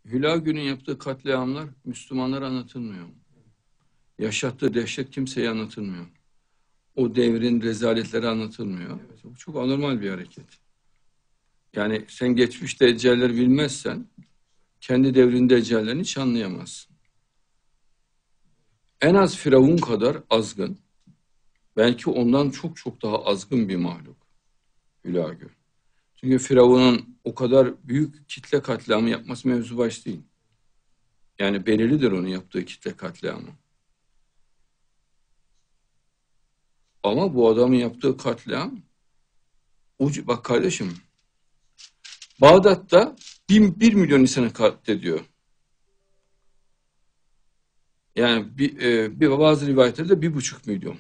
Hülagü'nün yaptığı katliamlar Müslümanlara anlatılmıyor. Yaşattığı dehşet kimseye anlatılmıyor. O devrin rezaletleri anlatılmıyor. Bu çok anormal bir hareket. Yani sen geçmişte ecelileri bilmezsen kendi devrinde ecellerini hiç anlayamazsın. En az Firavun kadar azgın, belki ondan çok çok daha azgın bir mahluk Hülagü. Çünkü Firavun'un o kadar büyük kitle katliamı yapması mevzu baş değil. Yani belirlidir onun yaptığı kitle katliamı. Ama bu adamın yaptığı katliam, bak kardeşim, Bağdat'ta 1 milyon insanı katlediyor. Yani bazı rivayetlerde 1,5 milyon.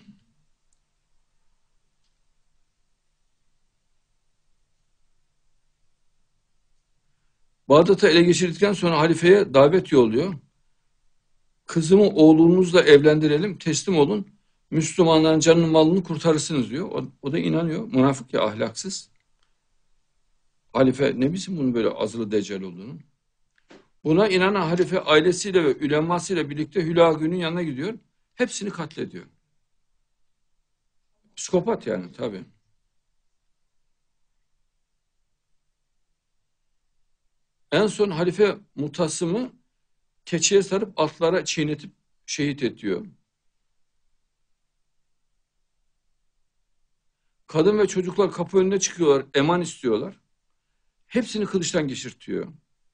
Bağdat'ı ele geçirdikten sonra halifeye davet yolluyor. Kızımı oğlunuzla evlendirelim, teslim olun. Müslümanların canını malını kurtarırsınız diyor. O da inanıyor. Münafık ya, ahlaksız. Halife ne bilsin bunun böyle azılı deccal olduğunu. Buna inanan halife ailesiyle ve ülemasıyla birlikte Hülagü'nün yanına gidiyor. Hepsini katlediyor. Psikopat yani tabii. En son halife Mutasım'ı keçiye sarıp atlara çiğnetip şehit ediyor. Kadın ve çocuklar kapı önüne çıkıyorlar, eman istiyorlar. Hepsini kılıçtan geçirtiyor.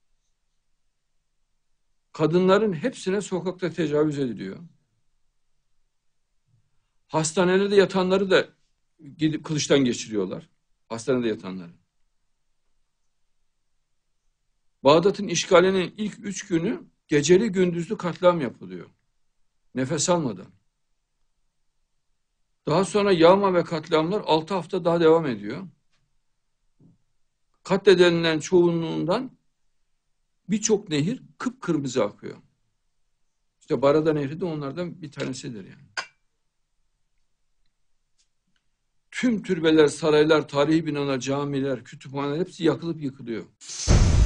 Kadınların hepsine sokakta tecavüz ediliyor. Hastanelerde yatanları da gidip kılıçtan geçiriyorlar. Hastanede yatanları. Bağdat'ın işgalinin ilk 3 günü geceli gündüzlü katliam yapılıyor. Nefes almadan. Daha sonra yağma ve katliamlar 6 hafta daha devam ediyor. Katledilenlerin çoğunluğundan birçok nehir kıpkırmızı akıyor. İşte Barada Nehri de onlardan bir tanesidir yani. Tüm türbeler, saraylar, tarihi binalar, camiler, kütüphaneler hepsi yakılıp yıkılıyor.